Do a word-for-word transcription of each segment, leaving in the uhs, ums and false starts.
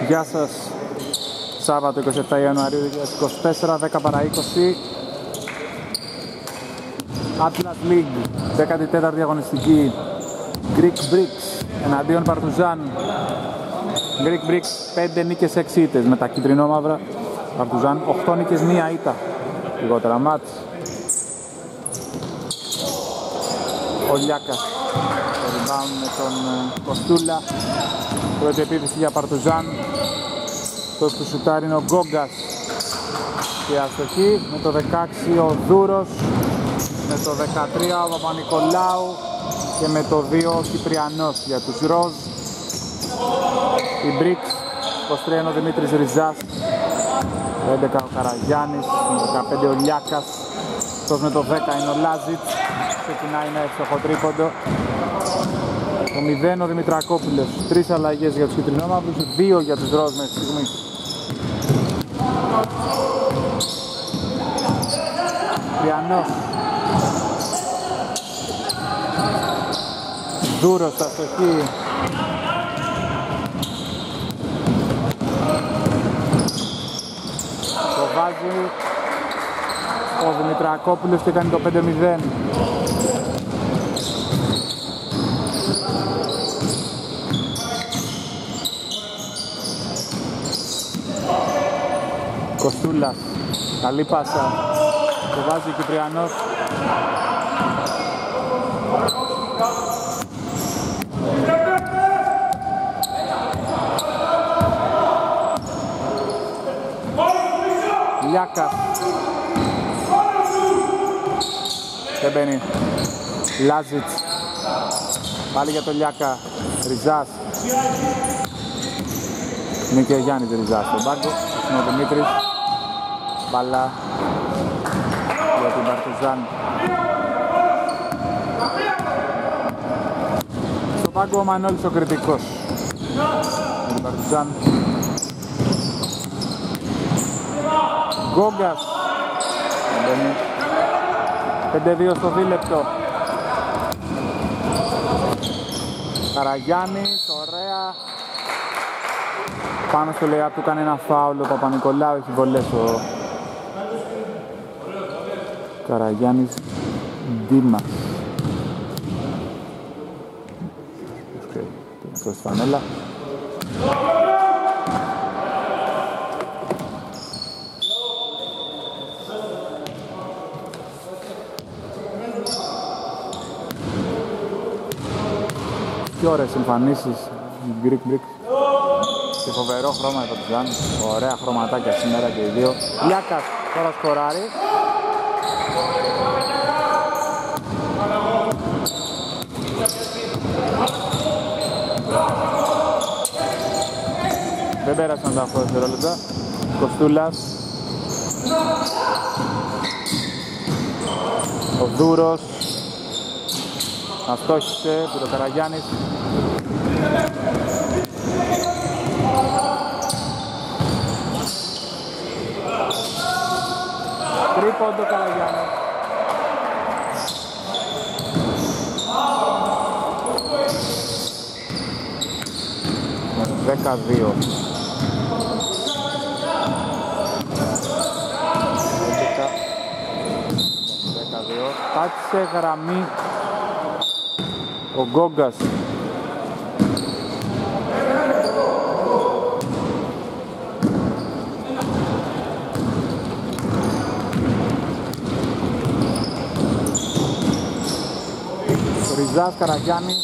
Γεια σας. Σάββατο εικοστή εβδόμη Ιανουαρίου δύο χιλιάδες είκοσι τέσσερα, δέκα παρά είκοσι. Atlas League, δέκατη τέταρτη αγωνιστική. Greek Bricks εναντίον Παρτουζάν. Greek Bricks πέντε νίκες έξι ήττες με τα κίτρινο-μαύρα. Παρτουζάν οκτώ νίκες μία ήττα. Λιγότερα μάτς. Ο Λιάκας το rebound με τον Κοστούλα. Πρώτη επίθεση για Παρτουζάν. Το που σουτάρει είναι ο Γκόγκας και αστοχή. Με το δεκαέξι ο Δούρος, με το δεκατρία ο Παπα-Νικολάου και με το δύο ο Κυπριανός για τους Ροζ. Η Bricks είκοσι τρία είναι ο Δημήτρης Ριζάς, το έντεκα ο Καραγιάννης, το δεκαπέντε ο Λιάκας, αυτός με το δέκα είναι ο Λάζιτς, ξεκινάει με εύστοχο τρίποντο. Το μηδέν ο Δημητρακόπουλος, τρεις αλλαγές για τους κυτρινόμαυρους, δύο για τους Ροζ μέχρι στιγμή. Κυπριανός, Δούρος στα στοχή. Το βάζει ο Δημητρακόπουλος και κάνει το πέντε μηδέν. Κοστούλας, καλή πάσα, το βάζει ο Κυπριανός. Λιάκας, δεν μπαίνει. Λάζιτς, πάλι για το Λιάκα. Ριζάς, είναι και ο Γιάννης Ριζάς στον πάγκο. Είναι ο Δημήτρης, μπάλα για την Παρτουζάν. Στον πάγκο ο Μανώλης ο κριτικός για την Παρτουζάν. Γκόγκας, πέντε δύο στο δίλεπτο. Καραγιάννης, ωραία. Πάνω στο layup του κάνει ένα φάουλ ο Παπα-Νικολάου, έχει βολές ο Καραγιάννης Ντίμας. Το φανέλα. Και ωραίες εμφανίσεις η Greek Bricks και φοβερό χρώμα εδώ του Ζαν. Ωραία χρωματάκια σήμερα και οι δύο. Λιάκας τώρα σκοράρει. Δεν πέρασαν τα οκτώ δευτερόλεπτα. Κοστούλας, ο Δούρος αστόχησε, που το Καραγιάννης. Τρίποντο Καραγιάννη. δέκα δύο. δέκα δύο. Πάτησε γραμμή ο Γκόγκας. Ριζάς, Καραγιάννη.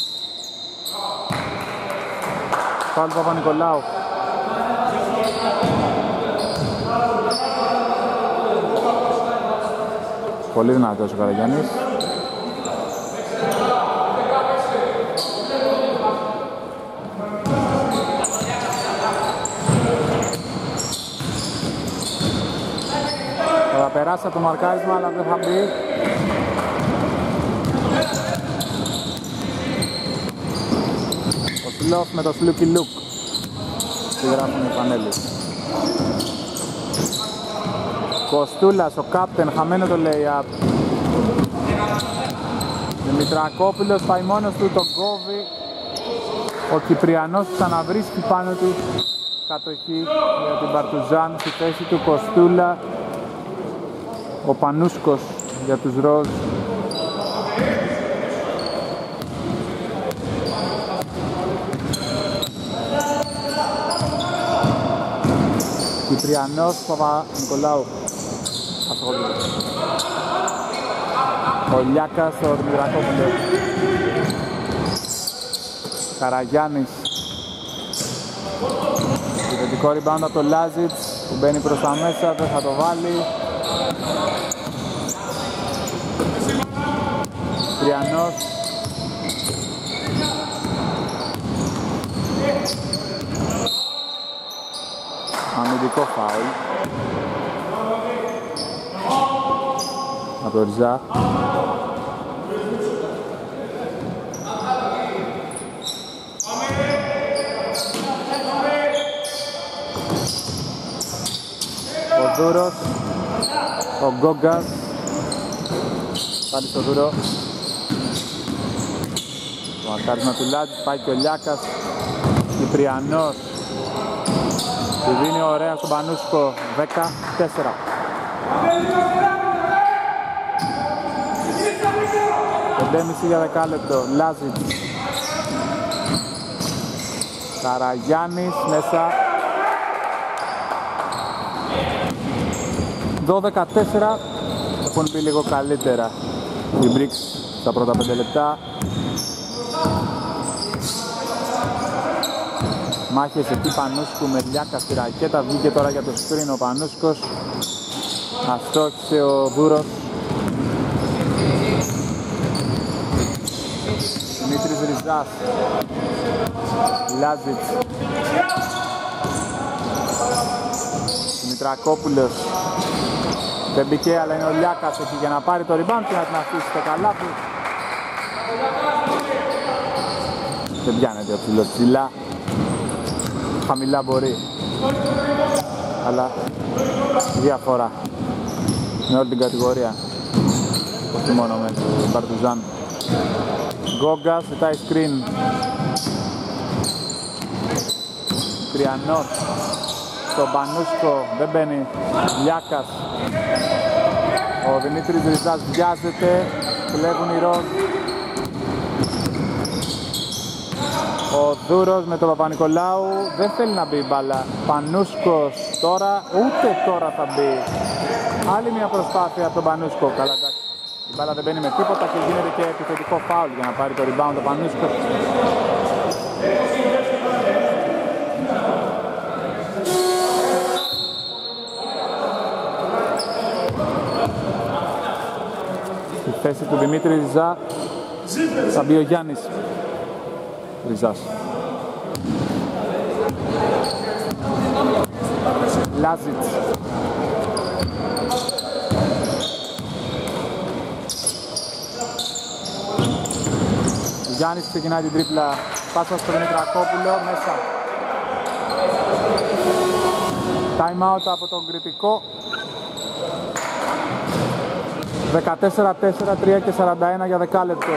Πάλι Παπα-Νικολάου. Πολύ δυνατός ο Καραγιάννης. Θα περάσει από το μαρκάρισμα, αλλά δεν θα μπει. Ο Σλόφ με το Σλούκι Λουκ. Τι γράφουν οι πανέλες. Κοστούλας, ο κάπτεν, χαμένο το lay-up. Δημητρακόπουλος πάει μόνος του, τον κόβει. Ο Κυπριανός ξαναβρίσκει πάνω του κατοχή για την Παρτουζάν. Στη θέση του Κοστούλα ο Πανούσκος για τους Ροζ. Κυπριανός Παπα-Νικολάου. Ο Λιάκας στο Δημητρακόπουλο. Καραγιάννης. Επιθετικό rebound από το Λάζιτς που μπαίνει προς τα μέσα, δεν θα το βάλει. Κυπριανός. Αμυντικό φάουλ από το Ριζά. Ο Δούρος, ο Γκόγκας, πάλι στο Δούρο. Το ακάρισμα του Λάτζης, πάει και ο Λιάκας. Κυπριανός. Τη δίνει ωραία στον Πανούσκο, δέκα τέσσερα. πέντε και μισό για δεκάλεπτο, Λάζιτς. Καραγιάννης μέσα. δώδεκα τέσσερα, έχουν πει λίγο καλύτερα οι Μπρίξ στα πρώτα πέντε λεπτά. Μάχες εκεί Πανούσκου με Λιάκα στη ρακέτα, βγήκε τώρα για το σκριν ο Πανούσκος. Αστόχησε ο Δούρος. Δημήτρης Ριζάς. Λάζιτς. Δημητρακόπουλος. Δεν μπήκε, αλλά είναι ο Λιάκας εκεί για να πάρει το rebound και να την αφήσει στο καλάθι. Δεν πιάνεται ο ψηλός ψηλά. Χαμηλά μπορεί, αλλά διαφορά με όλη την κατηγορία, όχι μόνο με τον Παρτουζάν. Γκόγκας, ζητάει screen. Κυπριανός στον Πανούσκο, δεν μπαίνει. Λιάκας. Ο Δημήτρης Ριζάς βιάζεται, κλέβουν οι Ροζ. Ο Δούρος με τον Παπα-Νικολάου, δεν θέλει να μπει η μπάλα. Πανούσκος τώρα, ούτε τώρα θα μπει. Άλλη μια προσπάθεια από τον Πανούσκο. Καλά, εντάξει. Η μπάλα δεν μπαίνει με τίποτα και γίνεται και επιθετικό φάουλ για να πάρει το rebound ο Πανούσκος. Στη θέση του Δημήτρη Ριζά θα μπει ο Γιάννης Ριζάς. Λάζιτς. Ο Γιάννης ξεκινάει την τρίπλα, πάσα στο Δημητρακόπουλο, μέσα. Time out από τον κριτικό. δεκατέσσερα τέσσερα, τρία και σαράντα ένα για δεκάλεπτο.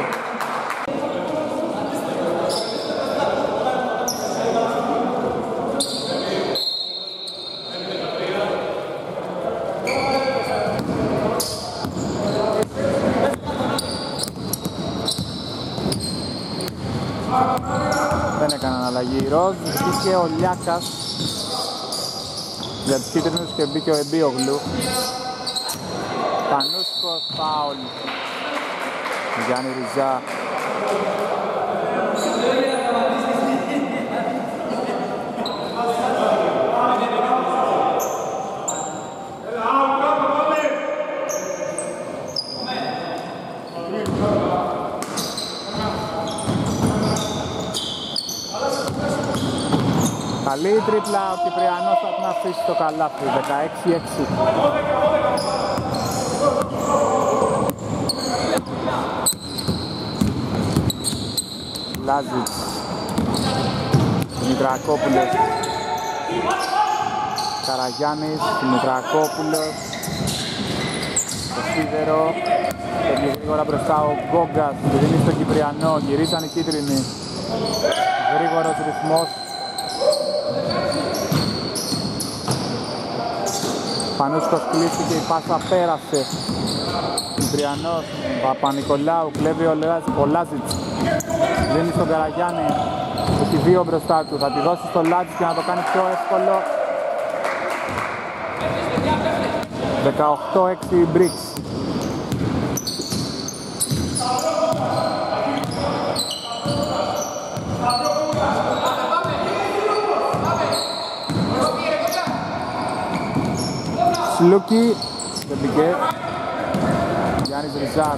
Δεν έκαναν αλλαγή η Ροζ, μπήκε ο Λιάκας για τους κίτρινους και μπήκε ο Εμπίογλου. Πανούσκος, φάουλ. Γιάννη Ριζά. Καλή τρίπλα, ο Κυπριανός θα την αφήσει στο καλάθι, δεκαέξι έξι. Λάζιτς, Δημητρακόπουλος, Καραγιάννης, Δημητρακόπουλος, το σίδερο, και γρήγορα μπροστά ο Γκόγκας, τη δίνει στον Κυπριανό, γυρίσαν οι κίτρινοι, γρήγορος ρυθμός. Πανούσκος κλείστηκε, η πάσα πέρασε. Κυπριανός, Παπα-Νικολάου, κλέβει ο Λάζιτς. Δίνει στον Καραγιάννη, έχει δύο μπροστά του, θα τη δώσει στο Λάζιτς για να το κάνει πιο εύκολο. δεκαοκτώ έξι η Bricks. Σλούκι, δεν πήγε. Γιάννης Ριζάς.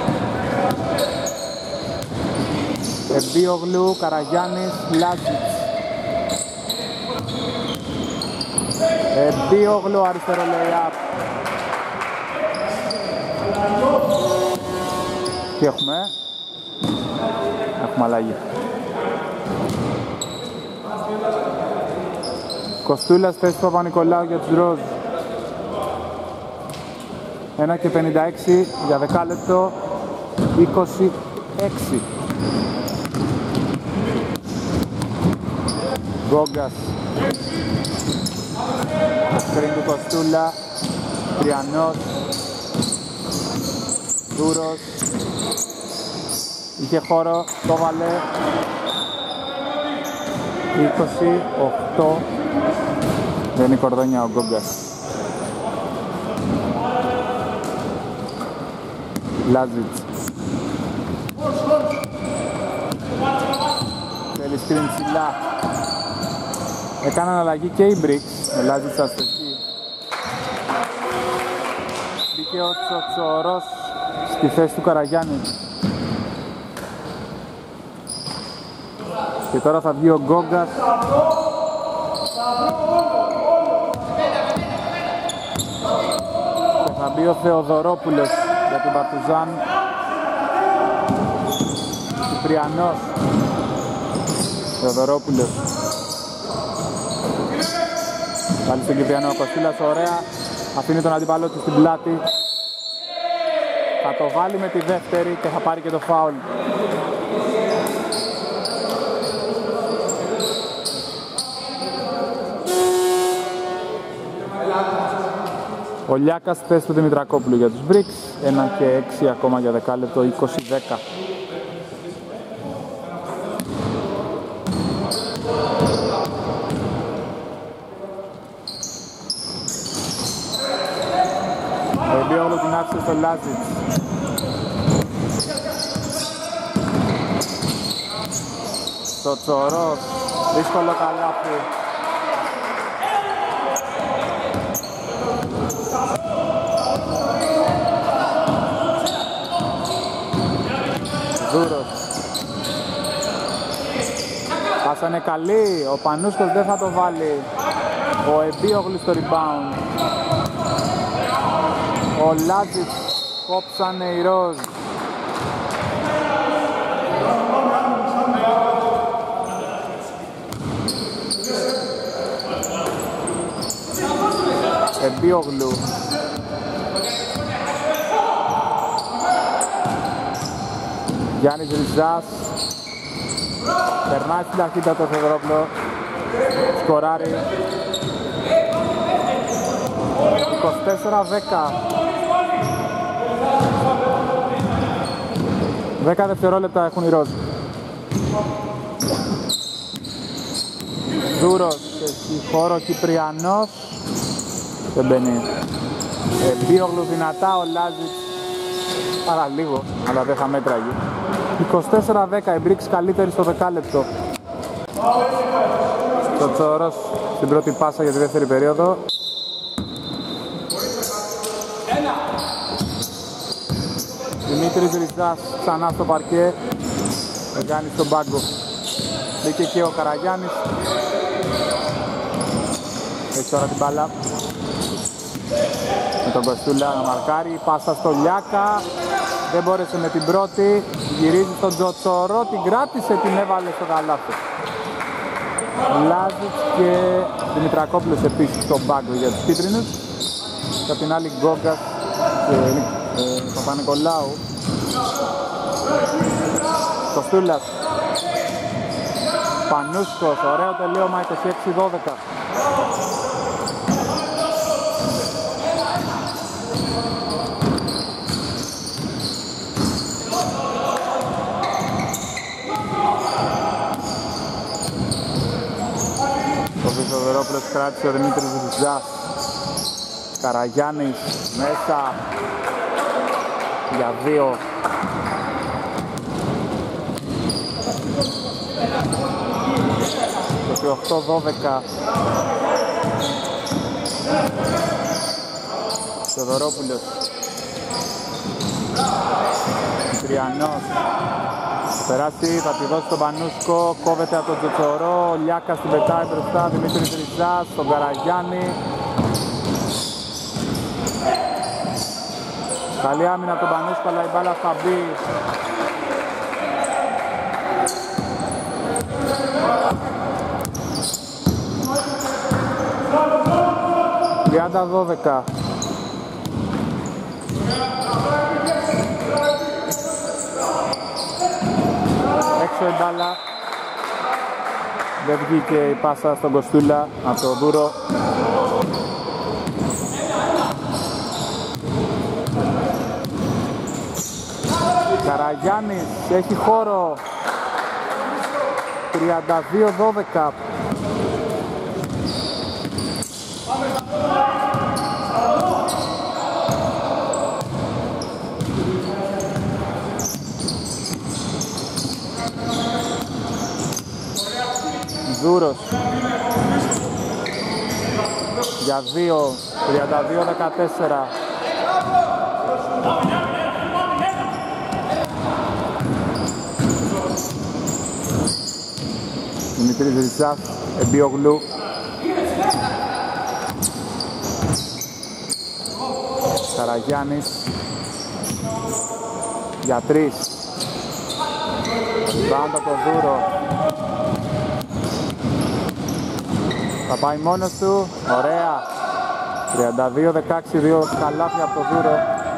Εμπίογλου, Καραγιάννης, Λάζιτς. Εμπίογλου, αριστερό lay-up. Τι έχουμε? Έχουμε αλλαγή. Κοστούλας, θέση Παπα-Νικολάου για τους Ροζ. ένα και πενήντα έξι για δεκάλεπτο, είκοσι έξι. Γκόγκας. Το σκριν του Κοστούλα. Τριανός. Δούρος. Είχε χώρο, το βάλε. είκοσι οκτώ. Δεν είναι κορδόνια ο Γκόγκας. Λάζιτς. Θέλει σκριν ψηλά. Έκαναν αλλαγή και οι Bricks. Ο Λάζιτς αστοχή. Μπήκε ο Τσοτσορός στη θέση του Καραγιάννη. Και τώρα θα βγει ο Γκόγκας. Και θα μπει ο Θεοδωρόπουλος για την Παρτιζάν. Κυπριανός. Θεοδωρόπουλος. Πάλι στον Κυπριανό, Κοστούλας ωραία. Αφήνει τον αντίπαλο του στην πλάτη. Θα το βάλει με τη δεύτερη και θα πάρει και το φάουλ. Ο Λιάκας στη θέση του Δημητρακόπουλου για τους Bricks. ένα και έξι ακόμα για δεκάλεπτο, είκοσι δέκα. Ο Εμπίογλου την άφησε στο Λάζιτς. Στο Τσορός, δύσκολο καλάθι. Δούρος. Πάσανε καλή, ο Πανούσκος δεν θα το βάλει. Ο Εμπίογλου στο rebound. Ο Λάζιτς, κόψανε οι Ροζ. Εμπίογλου. Γιάννης Ριζάς. Περνάει στην ταχύτητα το Θεοδωρόπουλο. Σκοράρει. είκοσι τέσσερα δέκα. δέκα δευτερόλεπτα έχουν οι Ροζ. Δούρος, έχει χώρο Κυπριανός. Δεν μπαίνει. Εμπίογλου δυνατά, ο Λάζιτς παραλίγο, αλλά δεν θα μέτραγε. είκοσι τέσσερα δέκα, η Bricks καλύτερη στο δεκάλεπτο. Το Τσορός στην πρώτη πάσα για τη δεύτερη περίοδο. Δημήτρης Ριζάς ξανά στο παρκέ. Ο Γιάννης στον πάγκο. Μπήκε και ο Καραγιάννης. Έχει τώρα την μπάλα. Με τον Κοστούλα να μαρκάρει. Πάσα στο Λιάκα. Δεν μπόρεσε με την πρώτη. Γυρίζει στον Τζοτσορό. Την κράτησε, την έβαλε στο καλάθι. Λάζιτς και Δημητρακόπουλος επίσης στον πάγκο για τους κίτρινους. Και απ' την άλλη Γκόγκας και ε, Παπα-Νικολάου. Κοστούλας. Πανούσκος, ωραίο τελείωμα, είκοσι έξι δώδεκα. κράτησε ο Δημήτρης Ριζάς. Καραγιάννης μέσα για δύο. είκοσι οκτώ δώδεκα. Θεοδωρόπουλος. Τριανός. Θα περάσει, θα τη δώσει στον Πανούσκο, κόβεται από τον Τζοτσορό, ο Λιάκας την πετάει μπροστά, Δημήτρης Ριζάς, τον Καραγιάννη. Καλή άμυνα από τον Πανούσκο, αλλά η μπάλα θα μπει. τριάντα δώδεκα. Έξω η μπάλα. Δεν βγήκε η πάσα στον Κοστούλα από το Δούρο. Καραγιάννης έχει χώρο. τριάντα δύο δώδεκα. Δούρος για δύο, τριάντα δύο δεκατέσσερα. Δημητρής Ριζάς, Εμπιογλου. Καραγιάννης για τρεις. Πάντα το Δούρο. Θα πάει μόνος του, ωραία. τριάντα δύο δεκαέξι, δύο καλάθια από το Δούρο.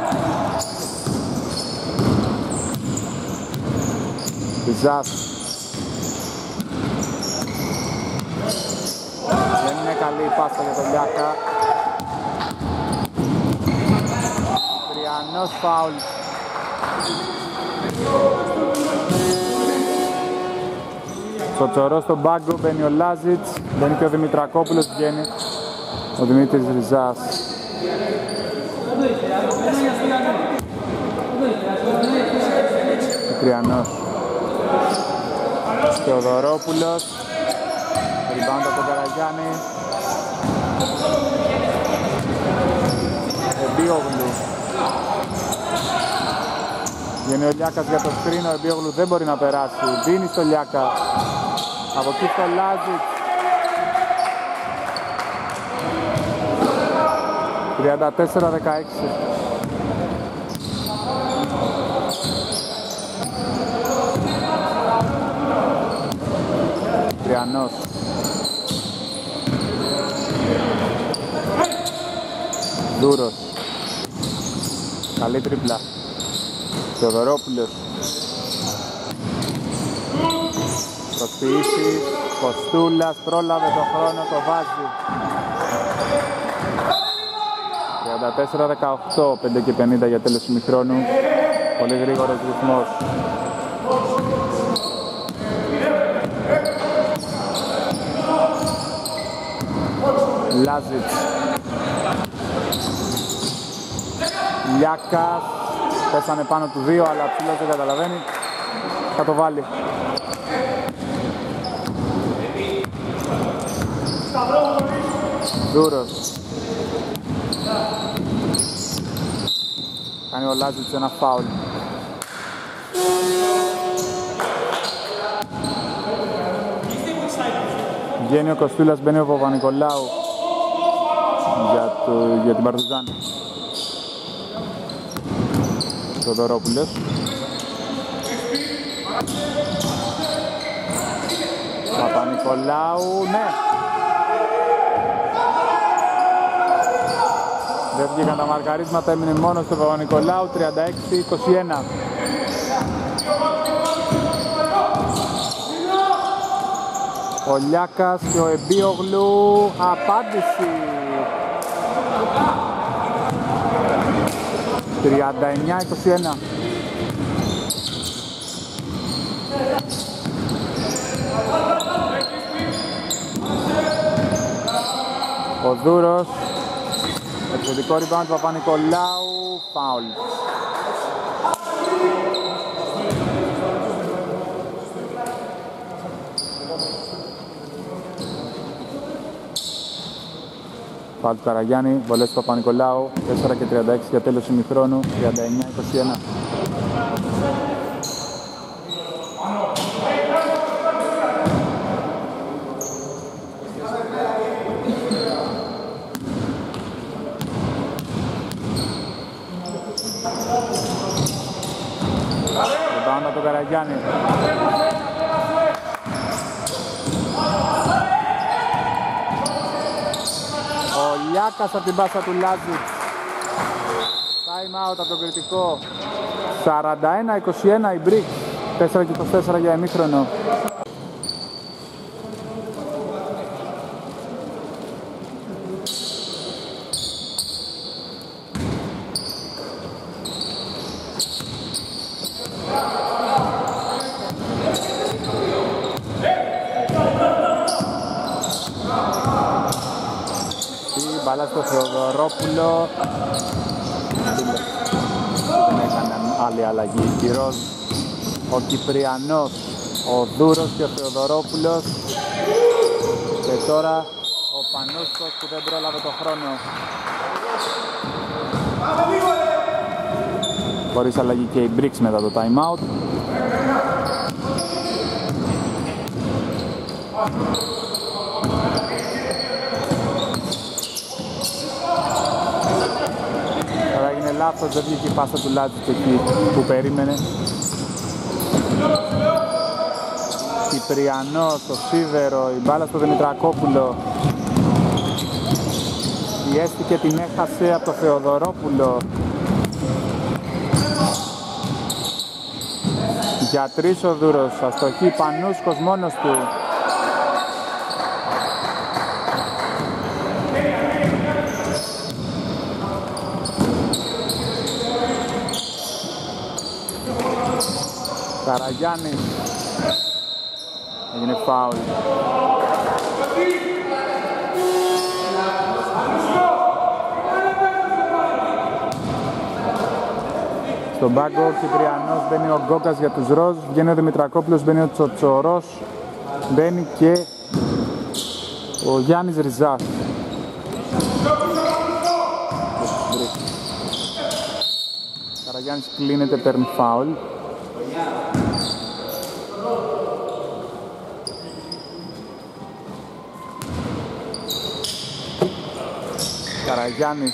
Ριζάς. Δεν είναι καλή η πάσα για τον Λιάκα. Τριανός φάουλ. Τσοτσορό στον πάγκο, μπαίνει ο Λάζιτς, μπαίνει και ο Δημητρακόπουλος, βγαίνει ο Δημήτρης Ριζάς. Κυπριανός. Θεοδωρόπουλος, ριμπάουντ από τον Καραγιάννη. Εμπιόγλου. Βγαίνει ο Λιάκας για το σκριν, ο Εμπιόγλου δεν μπορεί να περάσει. Δίνει στο Λιάκα. Από εκεί στο Λάζιτς. τριάντα τέσσερα δεκαέξι. Τριανός. Δούρος. Καλή τρίπλα. Θεοδωρόπουλος. Προσποιήσεις. Κοστούλας. Πρόλαβε το χρόνο, το βάζει. τριάντα τέσσερα δεκαοκτώ. πέντε και πενήντα για τέλος ημιχρόνου. Πολύ γρήγορος ρυθμός. Λάζιτς. Λιάκας. Πέσανε πάνω του δύο, αλλά ψηλός δεν καταλαβαίνει. Θα το βάλει. Δούρος. Κάνει ο Λάζιτς ένα φάουλ. Βγαίνει ο Κοστούλας, μπαίνει ο Παπα-Νικολάου για, το, για την Παρτιζάν. Θεοδωρόπουλος. Παπα-Νικολάου, ναι! Δεν βγήκαν τα μαρκαρίσματα, έμεινε μόνο στο Παπα-Νικολάου, τριάντα έξι είκοσι ένα. Ο Λιάκας και ο Εμπιόγλου, απάντηση. τριάντα εννιά είκοσι ένα. Ο Δούρος, επιθετικό rebound του Παπα-Νικολάου, φάουλ. Φάουλ του Καραγιάννη, βολές του Παπα-Νικολάου, τέσσερα και τριάντα έξι για τέλος ημιχρόνου, τριάντα εννιά είκοσι ένα. Rebound από τον Καραγιάννη. Ο Λιάκας από την πάσα του Λάζιτς. Time out από τον κριτικό. σαράντα ένα είκοσι ένα η Bricks. τέσσερα και είκοσι τέσσερα για ημίχρονο. Μπάλα στο Θεοδωρόπουλο. Δεν έκανε άλλη αλλαγή. Κυρός, ο Κυπριανός, ο Δούρος και ο Θεοδωρόπουλος. Και τώρα ο Πανούσκος που δεν πρόλαβε το χρόνο. Χωρίς αλλαγή και η Bricks μετά το time out. Λάθος, δεν βγήκε η πάσα του Λάτζιτς εκεί που περίμενε. Κυπριανός, το Σίδερο, η μπάλα στο Δημητρακόπουλο. Πιέστηκε, την έχασε από το Θεοδωρόπουλο. Για τρεις ο Δούρος, αστοχή, Πανούσκος μόνος του. Καραγιάννης, έγινε φάουλ. Στον πάγκο ο Κυπριανός, μπαίνει ο Γκόκας για τους Ροζ, βγαίνει ο Δημητρακόπουλος, μπαίνει ο Τσοτσορός, μπαίνει και ο Γιάννης Ριζάς. Καραγιάννης κλείνεται, παίρνει φάουλ. Καραγιάννης,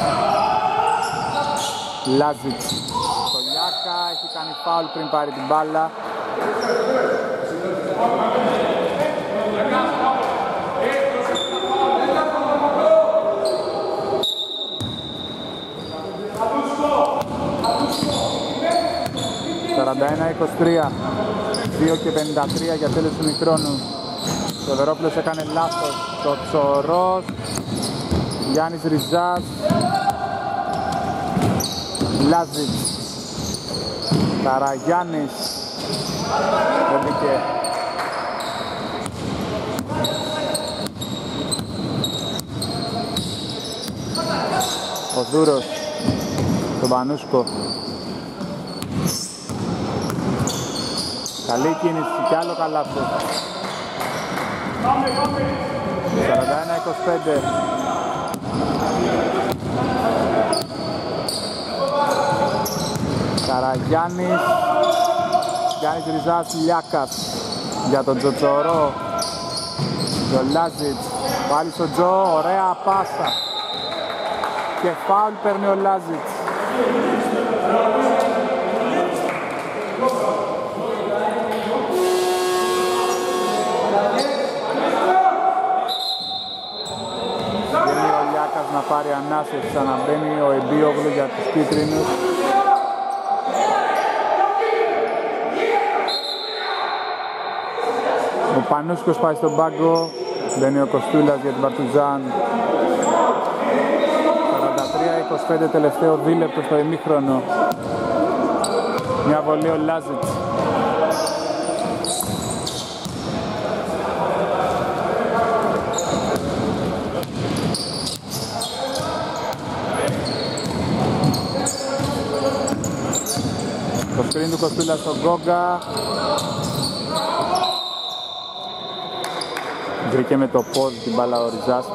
Λάζιτς, το Λιάκα, έχει κάνει φάουλ πριν πάρει την μπάλα. σαράντα ένα είκοσι τρία, δύο και πενήντα τρία για τέλος του ημιχρόνου. Ο Θεοδωρόπουλος έκανε λάθος, το Τσορός, Γιάννης Ριζάς, Λάζιτς, Καραγιάννης, δεν μπήκε. Ο Δούρος, τον Πανούσκο. Καλή κίνηση κι άλλο καλάθι. σαράντα ένα είκοσι πέντε. Καραγιάννης, Γιάννης Ριζάς, Λιάκας για τον Τζοτσορό, τον Λάζιτς, πάλι στον Τζο, ωραία πάσα και φάουλ παίρνει ο Λάζιτς. Βγαίνει ο Λιάκας να πάρει ανάσες, ξαναμπαίνει ο Εμπίογλου για τους κίτρινους. Ο Πανούσκος πάει στον πάγκο, μπαίνει ο Κοστούλας για την Παρτιζάν. σαράντα τρία είκοσι πέντε, τελευταίο δίλεπτο στο ημίχρονο. Μια βολή ο Λάζιτς. Το screen του Κοστούλα στον Γκόγκα. Βρήκε με το πόδι την μπάλα ο Ριζάς.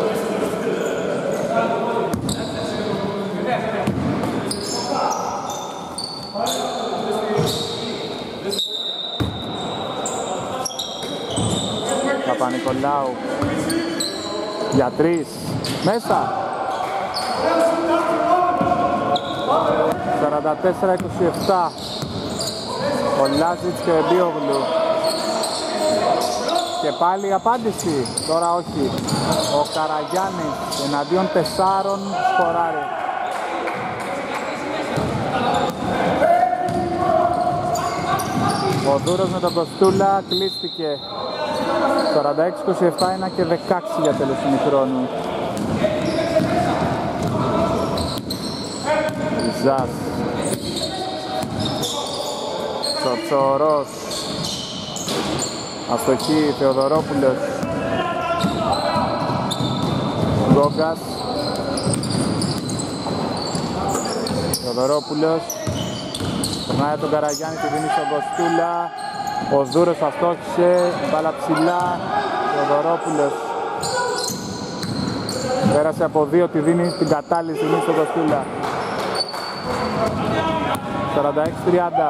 Παπα-Νικολάου για τρεις, μέσα. σαράντα τέσσερα είκοσι επτά. Ο Λάζιτς και ο Εμπίογλου. Και πάλι η απάντηση, τώρα όχι. Ο Καραγιάννης εναντίον τεσσάρων σκοράρει. Ο Δούρος με τον Κοστούλα κλείστηκε. σαράντα έξι είκοσι επτά, ένα και δεκαέξι για τέλος ημιχρόνου. Ριζάς. Τσοτσορός. Αστοχή, Θεοδωρόπουλος. Γκόγκας. Θεοδωρόπουλος. Περνάει από τον Καραγιάννη, τη δίνει στον Κοστούλα. Ο Δούρος αστόχησε, μπάλα ψηλά. Θεοδωρόπουλος. Πέρασε από δύο, τη δίνει την κατάλληλη στιγμή στον Κοστούλα. σαράντα έξι τριάντα.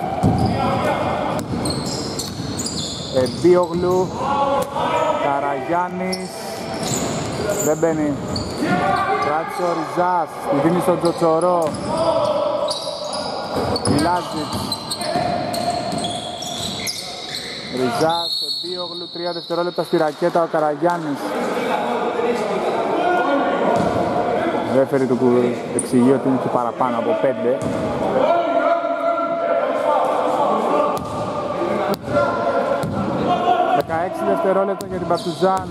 Εμπίογλου. Καραγιάννης. Δεν μπαίνει. Κράτησε ο Ριζάς, τη δίνει στον Τζοτσορό. Λάζιτς. Ριζάς, Εμπίογλου, τρία δευτερόλεπτα στη ρακέτα ο Καραγιάννης. Ο ρέφερι του εξηγεί ότι είναι και παραπάνω από πέντε. δεκαέξι δευτερόλεπτα για την Παρτουζάν.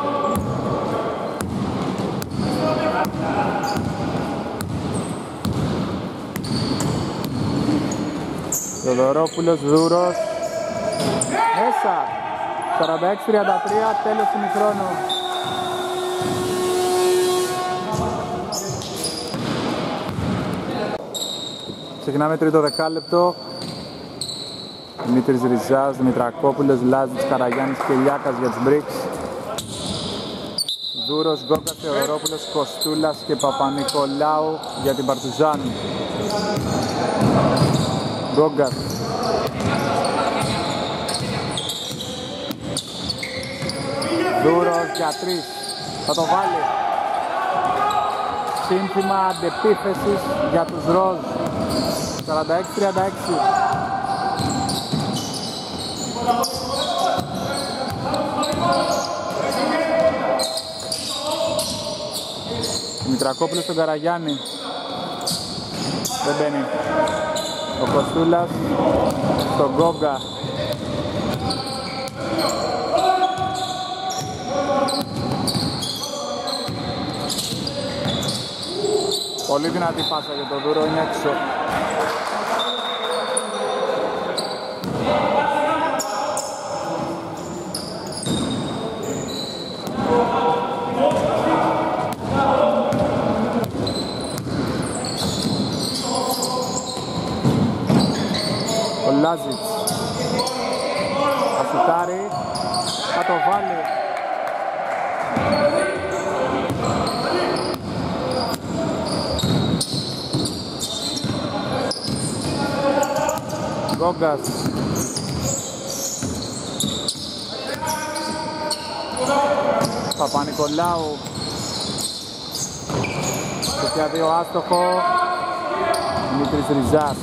Θεοδωρόπουλος, Δούρος. Μέσα. σαράντα έξι τριάντα τρία, τέλος του ημιχρόνου. Ξεκινάμε τρίτο δεκάλεπτο. Δημήτρης Ριζάς, Δημητρακόπουλος, Λάζιτς, Καραγιάννης και Λιάκας για τους Μπρίξ. Δούρος, Γκόγκας, Θεοδωρόπουλος, Κοστούλας και Παπα-Νικολάου για την Παρτουζάν. Γκόγκας. Δούρος για τρεις. Θα το βάλει. Σύνθημα αντεπίθεσης για τους Ροζ. σαράντα έξι τριάντα έξι. Δημητρακόπουλος στον Καραγιάννη. Δεν μπαίνει. Ο Κοστούλας στον Γκόγκα. Πολύ δυνατή πάσα για τον Δούρο, είναι έξω. Ο Λάζιτς θα σουτάρει, θα το βάλει. Γκόγκας. Παπα-Νικολάου. Και δύο άστοχο. Δημήτρης Ριζάς.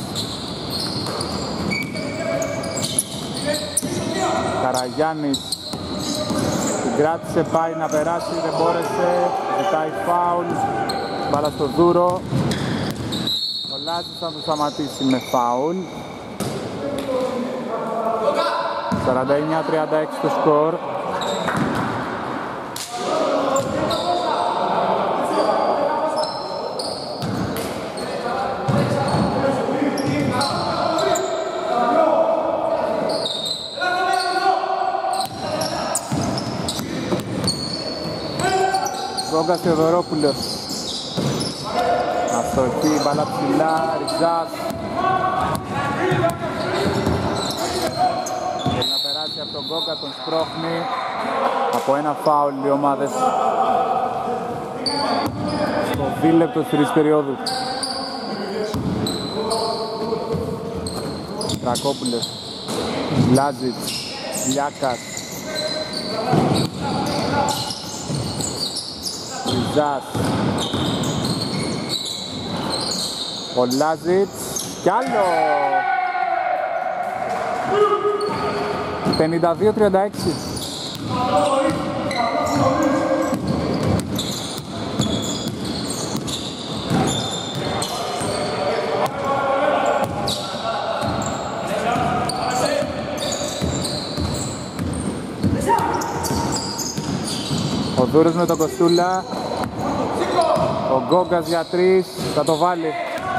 Καραγιάννης. Την κράτησε, πάει να περάσει, δεν μπόρεσε. Ζητάει φάουλ. Μπάλα στο Δούρο. Ο Λάζης θα του σταματήσει με φάουλ. σαράντα εννιά τριάντα έξι το σκορ. Γκόγκας Θεοδωρόπουλος. Αστοχή, μπάλα ψηλά, Ριζάς. από τον Γκόγκα, τον σπρώχνει. Από ένα φάουλ οι ομάδες στο δίλεπτο της τρίτης περίοδου. Τρακόπουλος, Λάζιτς, Λιάκας, Ριζάς, ο Λάζιτς κι άλλο. πενήντα δύο τριάντα έξι. Ο Δούρος με τον Κοστούλα. Ο Γκόγκας για τρεις, θα το βάλει.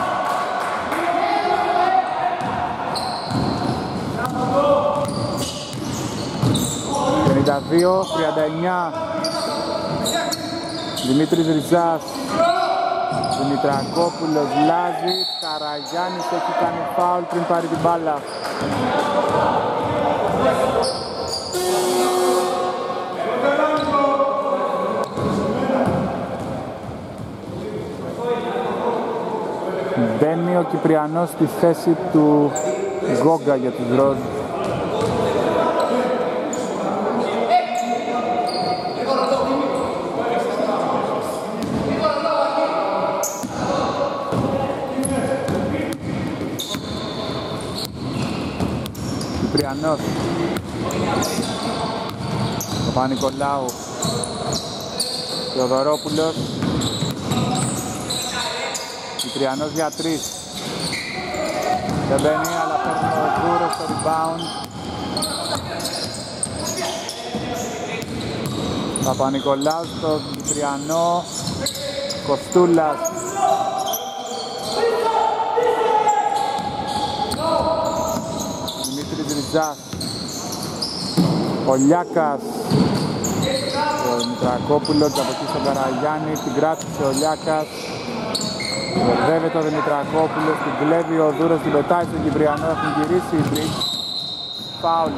πενήντα δύο τριάντα εννιά. Δημήτρης Ριζάς, Δημητρακόπουλος, Λάζιτς, Καραγιάννης έχει κάνει φάουλ πριν πάρει την μπάλα. Μπαίνει ο Κυπριανός στη θέση του Γκόγκα για τους Ροζ. Κυπριανός, Παπα-Νικολάου, Θεοδωρόπουλος, Κυπριανός για τρεις. Δεν μπαίνει, αλλά παίρνει ο Δούρος στο rebound. Παπα-Νικολάου στον Κυπριανό, Κοστούλας. Δημήτρης Ριζάς, ο Λιάκας, ο Δημητρακόπουλος και από εκεί στον Καραγιάννη, την κράτησε ο Λιάκας. Βερδεύεται ο Δημητρακόπουλος, την κλέβει ο Δούρος, την πετάει στον Κυπριανό, έχουν γυρίσει οι τρεις. Φάουλ.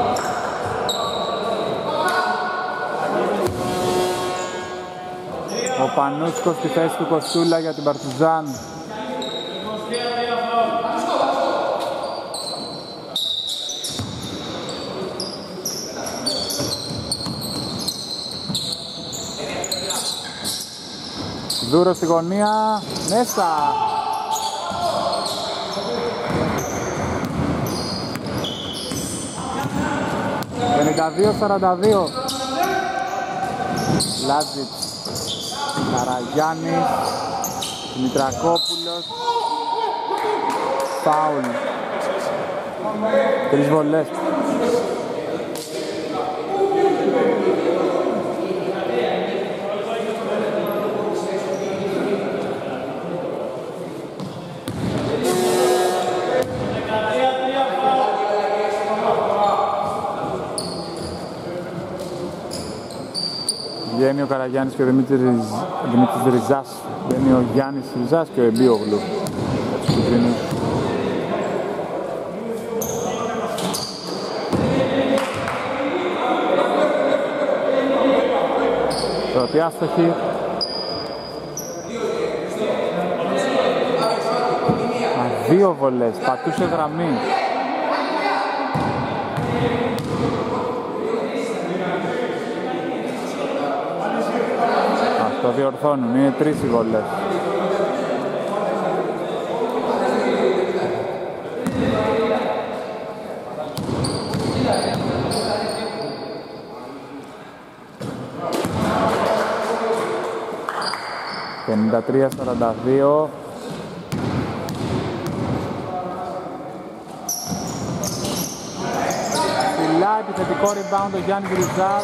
Ο Πανούσκος στη θέση του Κοστούλα για την Παρτιζάν. Δούρος στη γωνία, μέσα. πενήντα δύο σαράντα δύο. Λάζιτς, Καραγιάννης, Δημητρακόπουλος. Φάουλ. Τρεις βολές. Βγαίνει ο Καραγιάννης και ο Δημήτρης, Δημήτρης Ριζάς. Βγαίνει ο Γιάννης Ριζάς και ο Εμπίογλου. Πρώτη άστοχη. Δύο βολές, πατούσε γραμμή. Το διορθώνουν, είναι τρεις οι βολές. πενήντα τρία σαράντα δύο. Ψηλά επιθετικό rebound ο Γιάννης Ριζάς.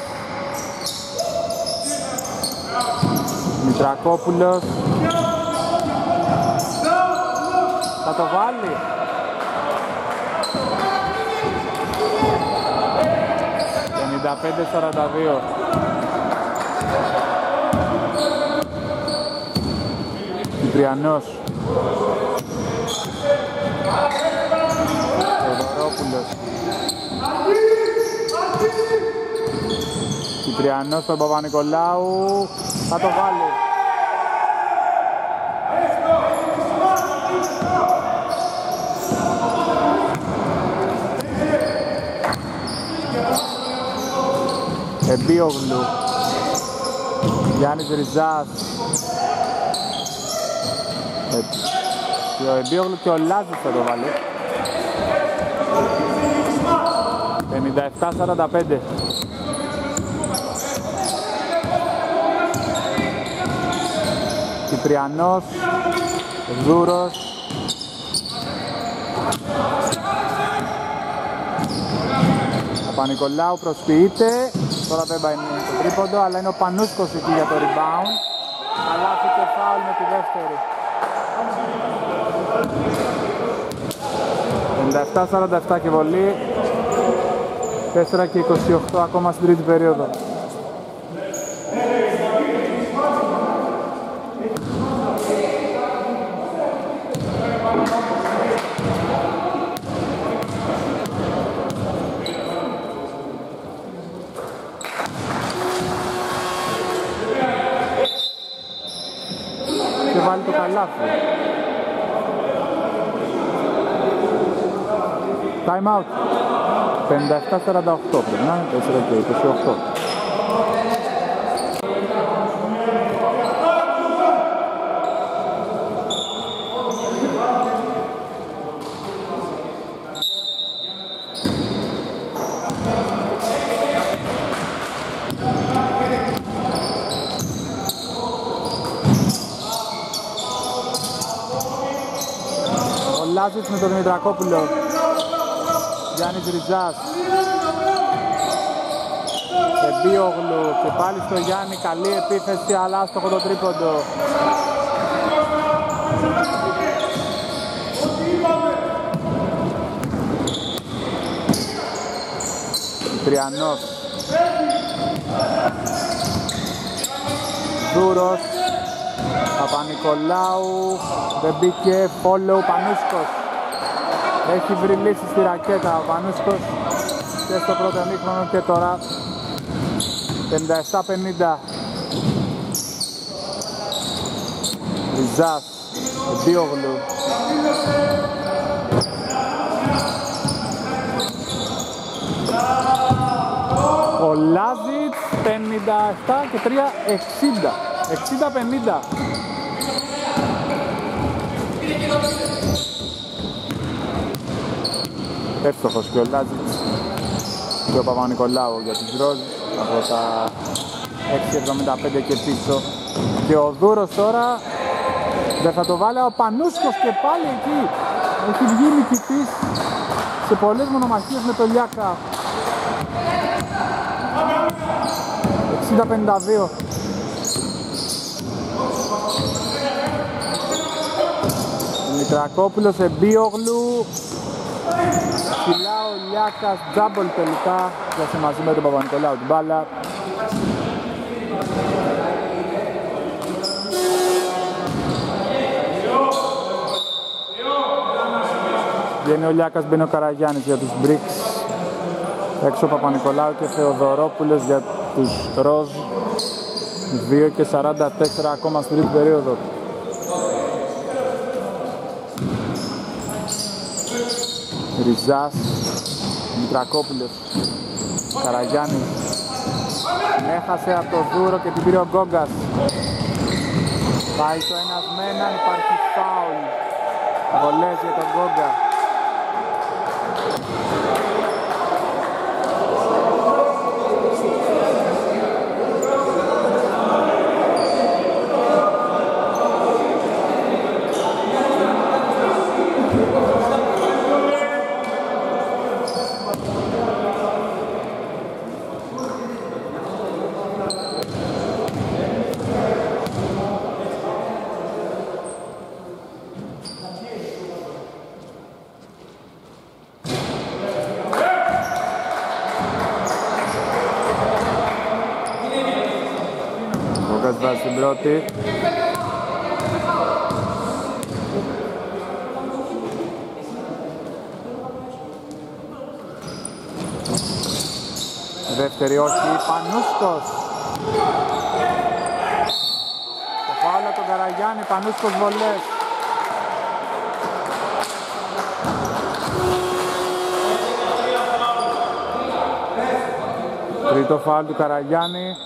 Μητρακόπουλος θα το βάλει. πενήντα πέντε σαράντα δύο. Κυπριανός, Θεοδωρόπουλος, Κυπριανός στον Παπα-Νικολάου, θα το βάλει. Εμπίογλου, Γιάννης Ριζάς. Ε, και ο Εμπίογλου και ο Λάζης θα το βάλει. πενήντα επτά σαράντα πέντε. Κυπριανός, Δούρος. Παπα-Νικολάου προσποιείται. Τώρα δεν πάει το τρίποντο, αλλά είναι ο Πανούσκος εκεί για το rebound. Αλλά και φάουλ με τη δεύτερη. πενήντα επτά σαράντα επτά και βολή. τέσσερα και είκοσι οκτώ ακόμα στην τρίτη περίοδο. Και βάλει το καλάθι. Time out. πενήντα επτά σαράντα οκτώ πρέπει να είναι, τέσσερα και είκοσι οκτώ. Ο Λάζης με τον Δημητρακόπουλο. Γιάννης Ριζάς. Εμπίογλου και πάλι στο Γιάννη, καλή επίθεση αλλά άστοχο το τρίποντο. Τριανός. Δούρος. Παπα-Νικολάου, δεν μπήκε, follow, Πανούσκος. Έχει βρει λύση στη ρακέτα ο Πανούσκος και στο πρώτο ημίχρονο και τώρα πενήντα επτά πενήντα. Ριζάς, Διόγλου. Ο Λάζιτς πενήντα επτά και τρία εξήντα. εξήντα πενήντα. Εύστοχος και ο Λάζιτς και ο Παπα-Νικολάου για τους Ροζ από τα έξι εβδομήντα πέντε και πίσω. Και ο Δούρος τώρα δεν θα το βάλει, ο Πανούσκος και πάλι εκεί έχει βγει νικητής σε πολλές μονομαχίες με το Λιάκα. εξήντα πενήντα δύο. Μητρακόπουλος, Εμπίογλου. Ψηλά ο Λιάκας, τζάμπολ τελικά. Πιάσε μαζί με τον Παπα-Νικολάου την μπάλα. Βγαίνει ο Λιάκας, μπαίνει ο Καραγιάννης για τους Μπρίξ. Έξω ο Παπα-Νικολάου και Θεοδωρόπουλος για τους Ροζ. δύο και σαράντα τέσσερα ακόμα στην τρίτη περίοδο. Ριζάς, Μητρακόπουλος, Καραγιάννης. Έχασε από το Δούρο και την πήρε ο Γκόγκας. Πάει το ένας με έναν, υπάρχει φάουλ. Βολές για τον Γκόγκα. Βάζει την πρώτη. Δεύτερη όχι, Πανούσκος. Το φάουλ από τον Καραγιάννη, Πανούσκος βολές. Τρίτο φάουλ του Καραγιάννη.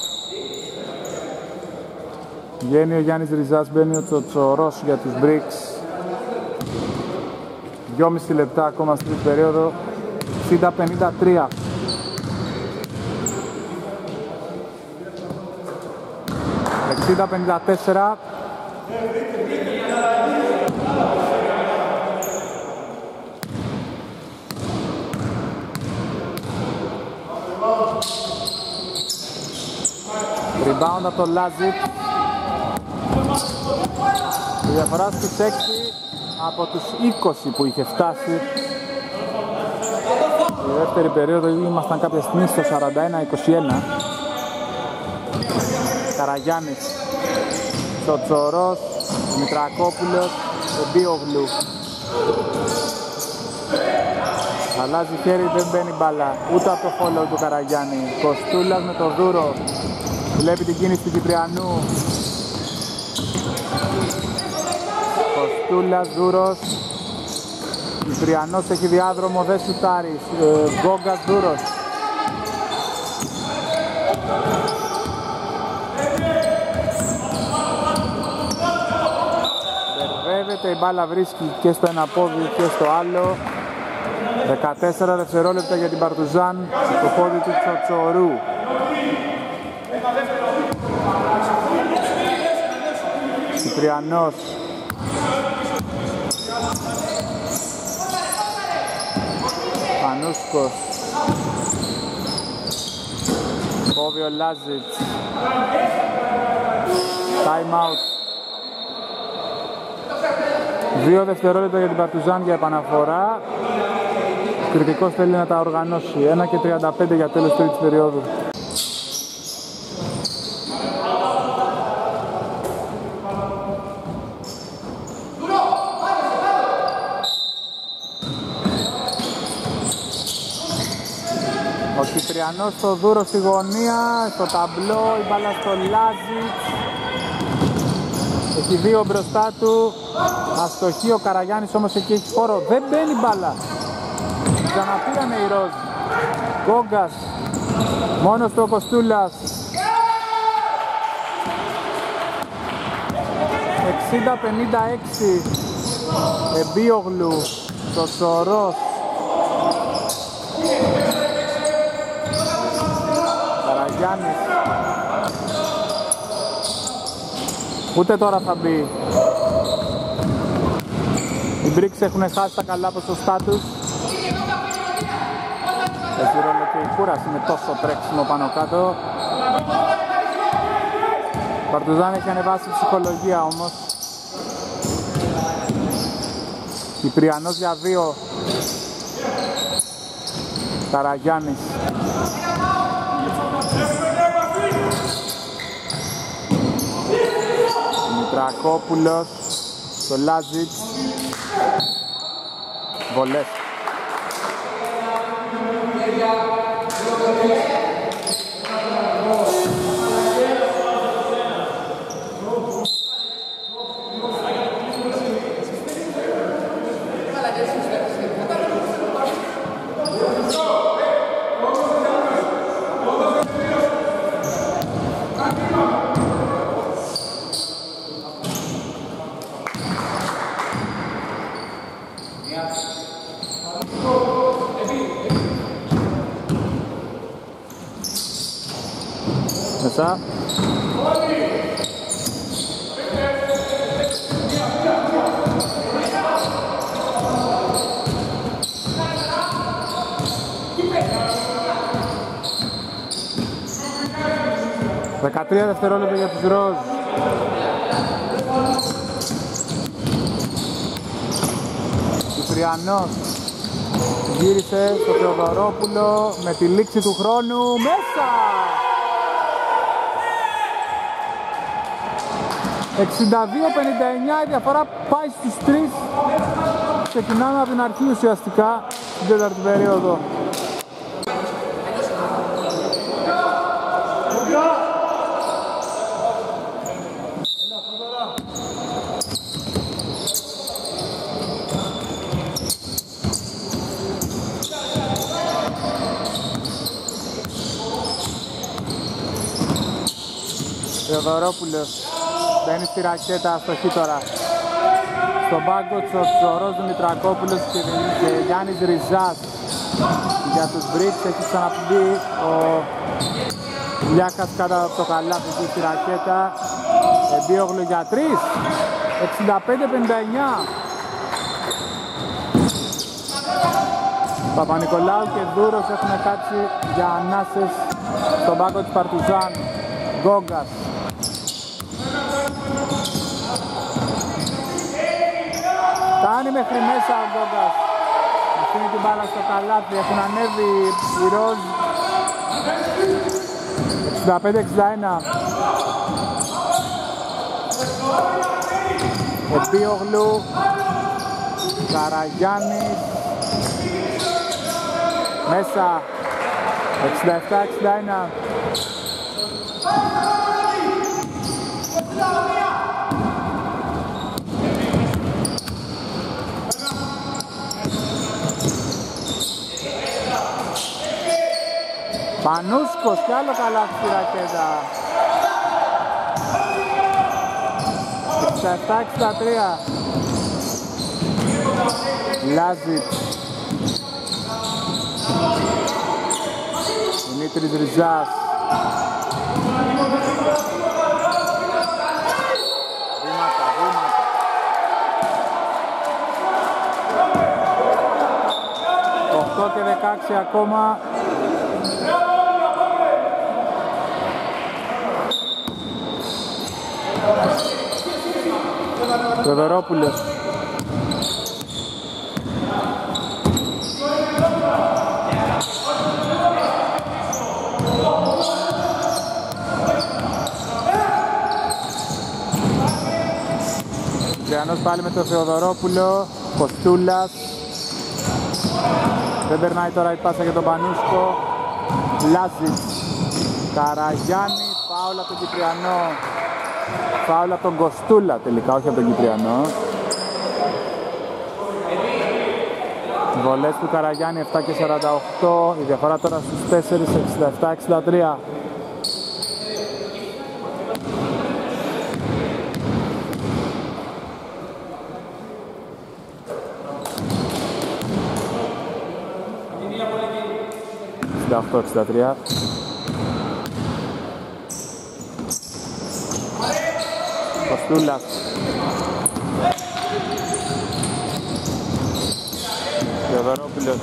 Βγαίνει ο Γιάννης Ριζάς, μπαίνει ο Τσοτσορός για τους Bricks. δυόμιση λεπτά ακόμα στην περίοδο. εξήντα πενήντα τρία. εξήντα πενήντα τέσσερα. Rebound από το Λάζιτ. Η διαφορά στους έξι από τους είκοσι που είχε φτάσει. Στη δεύτερη περίοδο ήμασταν κάποια στιγμή στο σαράντα ένα είκοσι ένα. Καραγιάννης, Τσοτσορός, Μητρακόπουλος, Εμπίογλου. Αλλάζει χέρι, δεν μπαίνει μπάλα, ούτε από το follow του Καραγιάννη. Κοστούλας με το Δούρο, βλέπει την κίνηση του Κυπριανού. Κοστούλας, Δούρος. Κυπριανός έχει διάδρομο, δεν σουτάρει. ε, Γκόγκας, Δούρος. Μπερδεύεται, η μπάλα βρίσκει και στο ένα πόδι και στο άλλο. δεκατέσσερα δευτερόλεπτα για την Παρτουζάν, το πόδι του Τσοτσορού. Κυπριανός. Πανούσκος. Κόβει ο Λάζιτς. Time out. Δύο δευτερόλεπτα για την Παρτουζάν για επαναφορά. Ο κριτικός θέλει να τα οργανώσει. ένα και τριάντα πέντε για τέλος τρίτης περίοδου. Ο Κυπριανός στο Δούρο στη γωνία, στο ταμπλό, η μπάλα στο Λάζιτς. Έχει δύο μπροστά του, αστοχή ο Καραγιάννης όμως εκεί έχει χώρο, δεν μπαίνει μπάλα. Ξαναπήρανε οι Ροζ. Γκόγκας, μόνος του ο Κοστούλας. εξήντα πενήντα έξι, Εμπίογλου, Τσοτσορός. Καραγιάννης. Ούτε τώρα θα μπει. Οι Bricks έχουν χάσει τα καλά ποσοστά τους. Έχει ρόλο και η κούραση με τόσο τρέξιμο πάνω κάτω. Ο Παρτουζάν έχει ανεβάσει ψυχολογία όμως. Κυπριανός για δύο. Καραγιάννης. Μητρακόπουλος, το Λάζιτς. Βολές. Μέσα. δεκατρία δευτερόλεπτα για τους Ροζ. Κυπριανός γύρισε στο Θεοδωρόπουλο με τη λήξη του χρόνου μέσα. εξήντα δύο πενήντα εννιά, η διαφορά πάει στους τρεις. Ξεκινάμε από την αρχή ουσιαστικά στην τέταρτη περίοδο. Θεοδωρόπουλος μπαίνει στη ρακέτα, αστοχή τώρα. Στον πάγκο Τσοτσορός, Δημητρακόπουλος και Γιάννης Ριζάς. Για τους Μπρίτς έχει ξαναπεί ο Λιάκας κάτω από το καλάθι του στη ρακέτα. Εμπίογλου για τρεις. εξήντα πέντε πενήντα εννιά. Παπα-Νικολάου και Δούρος έχουν κάτσει για ανάσες στον πάγκο της Παρτουζάν. Γκόγκας. Φτάνει μέχρι μέσα ο Γκόγκας. Αφήνει την μπάλα στο καλάθι. Έχουν ανέβει οι Ροζ. εξήντα πέντε εξήντα ένα. Επίογλου. Καραγιάννης. Μέσα. εξήντα επτά εξήντα ένα. Πανούσκος κι άλλο καλάθι στη ρακέτα. εξήντα επτά εξήντα τρία. Λάζιτς. Δημήτρης Ριζάς. Βήματα, βήματα. οκτώ και δεκαέξι ακόμα. Θεοδωρόπουλος. Τριανός πάλι με τον Θεοδωρόπουλο. Κοστούλας. Δεν περνάει τώρα η πάσα για τον Πανούσκο. Λάζιτς. Καραγιάννη. Φάουλ από τον Κυπριανό. Φάουλ από τον Κοστούλα τελικά, όχι από τον Κυπριανό. Βολές του Καραγιάννη επτά και σαράντα οκτώ. Η διαφορά τώρα στους τέσσερα, εξήντα επτά εξήντα τρία. εξήντα οκτώ εξήντα τρία. Κοστούλας. Θεοδωρόπουλος.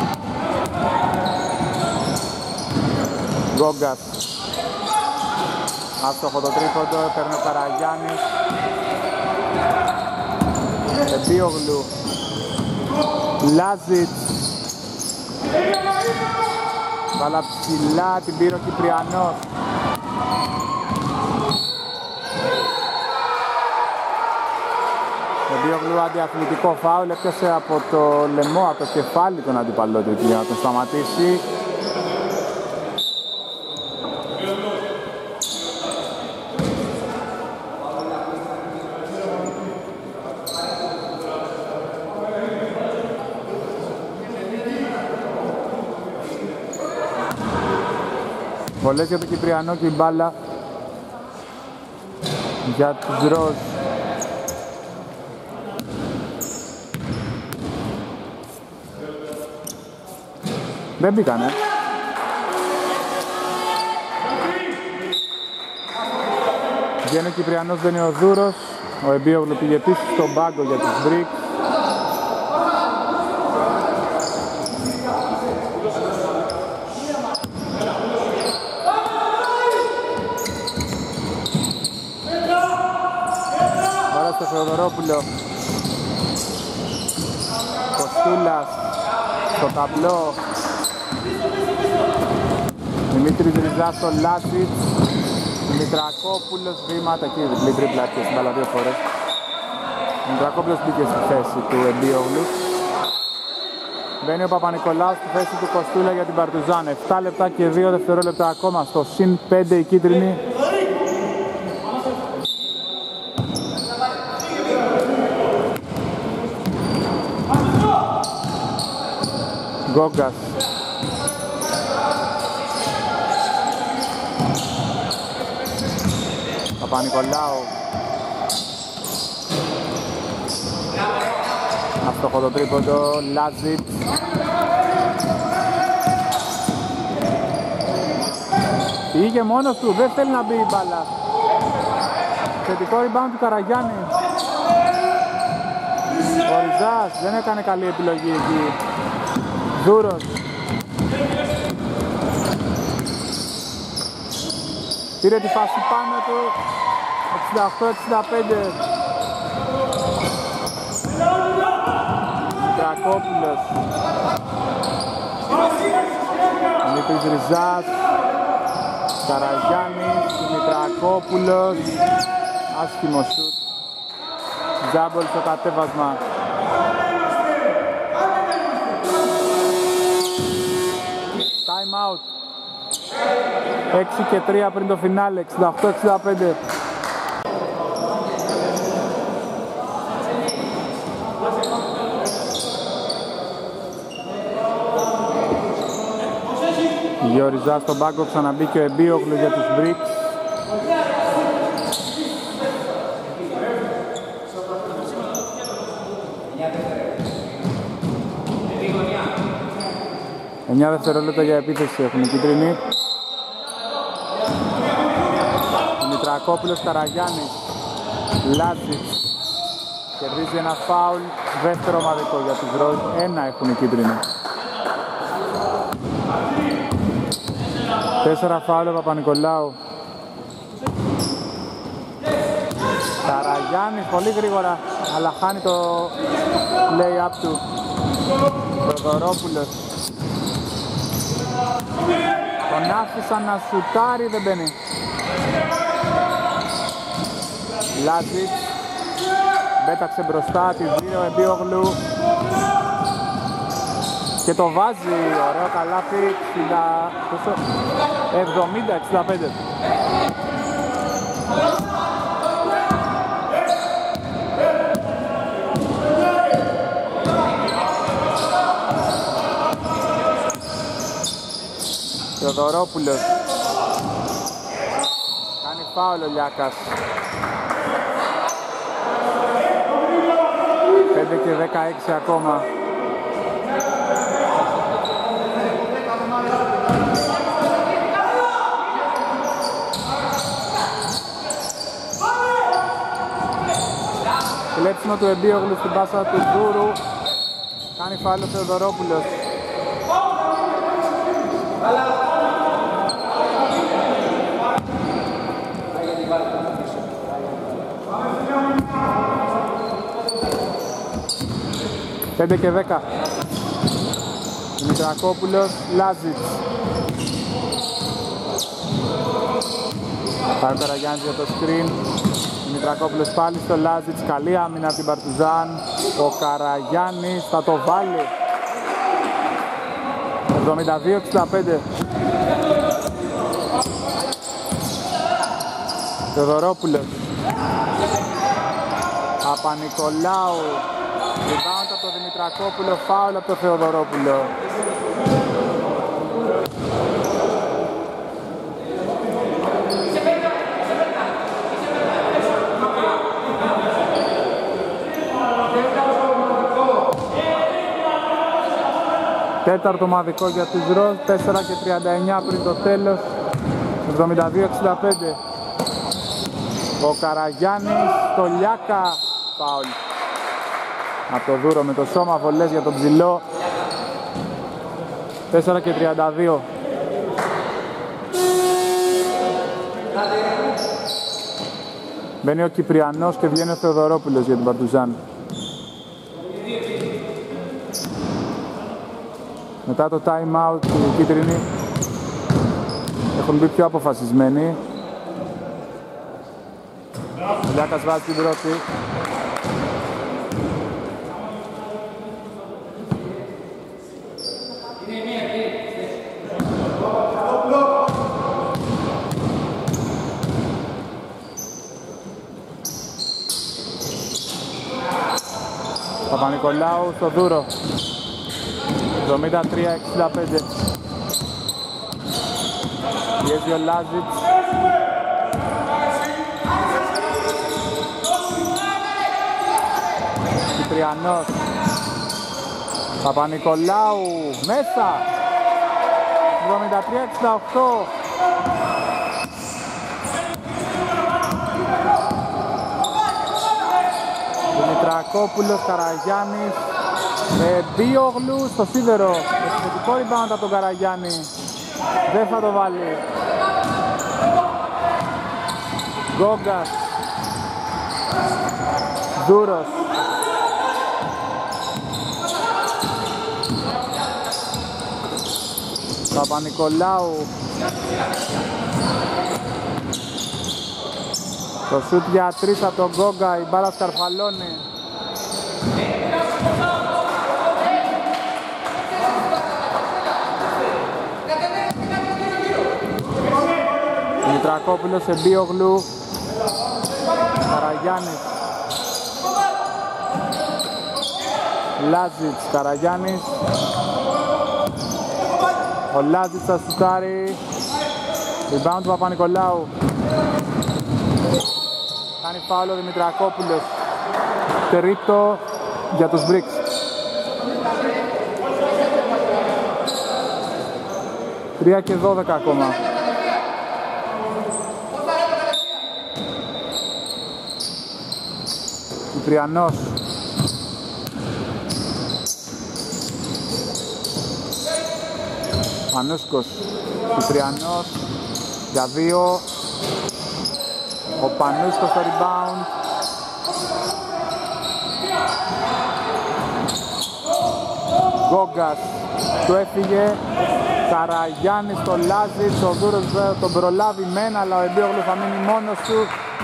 Γκόγκας. Άστοχο το τρίποντο, παίρνει ο Καραγιάννης. Εμπίογλου. Λάζιτς. Βάλα ψηλά, την πήρε ο Κυπριανός. Εμπίογλου αντιαθλητικό φάουλ, έπιασε από το λαιμό, από το κεφάλι τον αντιπαλό του για να τον σταματήσει. Βολές για τον Κυπριανό και η μπάλα για τους Ροζ. Δεν μπήκανε. Βγαίνει ο Κυπριανός, δεν είναι ο Δούρος. Ο Εμπίογλου πήγε επίσης στον πάγκο για τους Μπρικς. Πάρα στο Θεοδωρόπουλο. Κοστούλας στο ταμπλό. Δημήτρης Ριζάς στο Λάσιτς. Δημητρακόπουλος, βήματα εκεί, διπλή τρίπλα και στην μπάλα δύο φορές. Δημητρακόπουλος μπήκε στη θέση του Εμπίογλου. Μπαίνει ο Παπα-Νικολάου στη θέση του Κοστούλα για την Παρτουζάν. επτά λεπτά και δύο δευτερόλεπτα ακόμα στο συν πέντε η κίτρινη. Γκόγκας. Παπα-Νικολάου. Αστοχό το τρίποντο, Λάζιτς. Πήγε μόνος του, δεν θέλει να μπει η μπάλα. Θετικό rebound του Καραγιάννη. Ο Ριζάς δεν έκανε καλή επιλογή εκεί. Δούρος. Πήρε τη φάση πάνω του. εξήντα οκτώ εξήντα πέντε. Τρακόπουλος. Δημήτρης Ριζάς. Καραγιάννης, Δημητρακόπουλος. Άσχημο σουτ. Τζάμπολ στο κατέβασμα. Time out. έξι και τρία πριν το φινάλε, εξήντα οκτώ εξήντα πέντε. Γεωριζά στον πάγκο, ξαναμπήκε ο Εμπίογλου για τους Bricks. εννιά δευτερόλεπτα για επίθεση έχουν οι κίτρινοι. Δημητρακόπουλος, Καραγιάννης, Λάζιτς. Κερδίζει ένα φάουλ, δεύτερο ομαδικό για τους Ροζ. Ένα έχουν οι κίτρινοι. Τέσσερα φάουλ ο Παπα-Νικολάου. Καραγιάννης πολύ γρήγορα, αλλά χάνει το lay-up του. Θεοδωρόπουλος. Τον άφησαν να σουτάρει, δεν μπαίνει. Λάζιτς. Πέταξε μπροστά, τη δίνει ο Εμπίογλου. Και το βάζει, ωραίο καλάθι, εβδομήντα εξήντα πέντε. Θεοδωρόπουλος. Κάνει φάουλ ο Λιάκας. πέντε και δεκαέξι ακόμα. Κλέψιμο του Εμπίογλου στην πάσα του Δούρου. Κάνει φάουλ ο Θεοδωρόπουλος. πέντε και δέκα. Δημητρακόπουλος, Λάζιτς. Πάει ο Καραγιάννης για το screen. Δημητρακόπουλος πάλι στο Λάζιτς. Καλή άμυνα από την Παρτιζάν. Ο Καραγιάννης θα το βάλει. εβδομήντα δύο εξήντα πέντε. Θεοδωρόπουλος. Παπα-Νικολάου. Rebound από τον Δημητρακόπουλο, φάουλ από τον Θεοδωρόπουλο. Τέταρτο ομαδικό για τους Ροζ, τέσσερα και τριάντα εννιά πριν το τέλος, εβδομήντα δύο εξήντα πέντε. Ο Καραγιάννης, το Λιάκα, φάουλ. Από το Δούρο με το σώμα, βολές για τον ψηλό. τέσσερα και τριάντα δύο. Μπαίνει ο Κυπριανός και βγαίνει ο Θεοδωρόπουλος για την Παρτουζάν. Μετά το time out οι κίτρινοι έχουν μπει πιο αποφασισμένοι. Ο Λιάκας βάζει την πρώτη. Παπα-Νικολάου στο Δούρο. εβδομήντα τρία εξήντα πέντε. Πιέζει ο Λάζιτς. Κυπριανός. Παπα-Νικολάου μέσα. εβδομήντα τρία εξήντα οκτώ. Δημητρακόπουλος, Καραγιάννης, ε, Μπίογλου στο σίδερο. Επιθετικό rebound από τον Καραγιάννη. Δεν θα το βάλει. Γκόγκας. Δούρος. Παπα-Νικολάου. Το σουτ για τρεις από τον Γκόγκα, η μπάλα σκαρφαλώνει. Δημητρακόπουλος σε Μπίογλου. Καραγιάννης. Λάζιτς, Καραγιάννης. Ο Λάζιτς θα σουτάρει. Rebound του Παπα-Νικολάου. Κάνει φάουλο ο Δημητρακόπουλος. Τρίτο για τους Μπρικς. τρία και δώδεκα ακόμα. Κυπριανός. Μανούσκος. Κυπριανός για δύο. Ο Πανούσκος στο rebound. Γκόγκας του έφυγε. Καραγιάννης στο Λάζιτς. Ο Δούρος τον προλάβει μένα, αλλά ο Εμπίογλου θα μείνει μόνος του.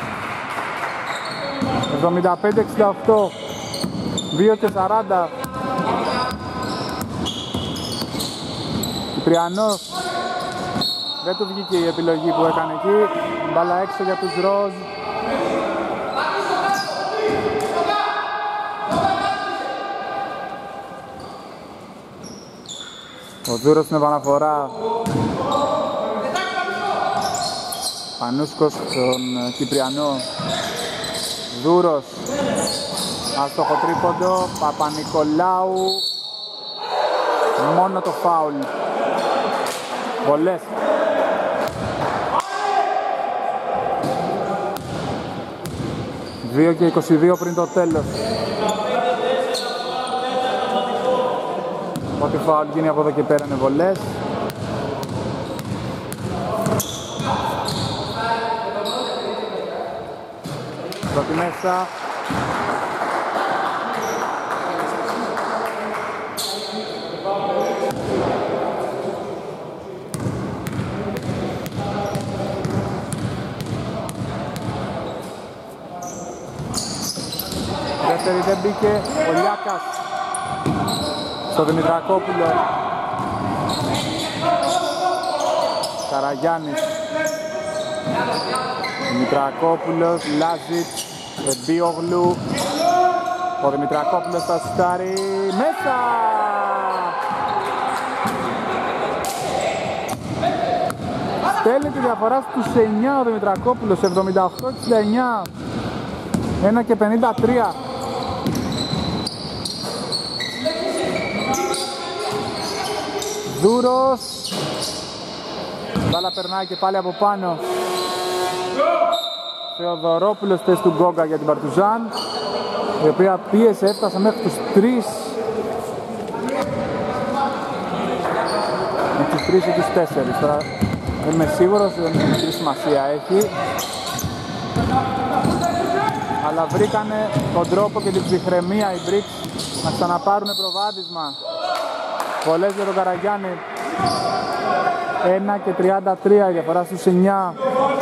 εβδομήντα πέντε εξήντα οκτώ. δύο και σαράντα. Κυπριανός. Δεν του βγήκε η επιλογή που έκανε εκεί. Μπάλα έξω για τους Ροζ. Ο Δούρος στην επαναφορά. Πανούσκος στον Κυπριανό. Δούρος. Άστοχο τρίποντο. Παπα-Νικολάου. Μόνο το φάουλ. Βολές. δύο και είκοσι δύο πριν το τέλος. Ό,τι φάουλ γίνει από εδώ και πέρα είναι βολές. Πρώτη μέσα. Δεύτερη δεν μπήκε, ο Λιάκας στο Δημητρακόπουλο. Καραγιάννης. Δημητρακόπουλος, Λάζιτς, Εμπίογλου. Ο Δημητρακόπουλος θα σουτάρει μέσα! Στέλνει τη διαφορά στους εννιά ο Δημητρακόπουλος, εβδομήντα οκτώ εξήντα εννιά. ένα και πενήντα τρία. Δούρος. Μπάλα περνάει και πάλι από πάνω. Θεοδωρόπουλος θέση του Γκόγκα για την Παρτουζάν, η οποία πίεσε, έφτασε μέχρι τους τρεις. Με τους τρεις ή τους τέσσερις. Τώρα δεν είμαι σίγουρος, δεν σημασία έχει. Αλλά βρήκανε τον τρόπο και την ψυχραιμία οι Μπρικς να ξαναπάρουν προβάδισμα. Πολλές για τον Καραγιάννη. ένα και τριάντα τρία η διαφορά στους εννιά.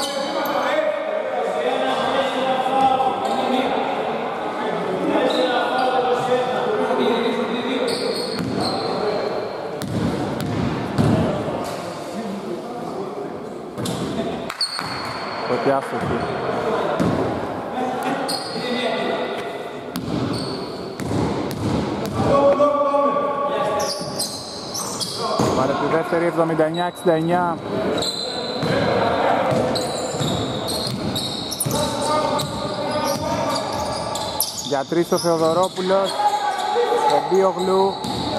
Πρώτη άστοχη. Πάρε τη δεύτερη, εβδομήντα εννιά εξήντα εννιά. Για τρεις ο Θεοδωρόπουλος, ο Μπίογλου,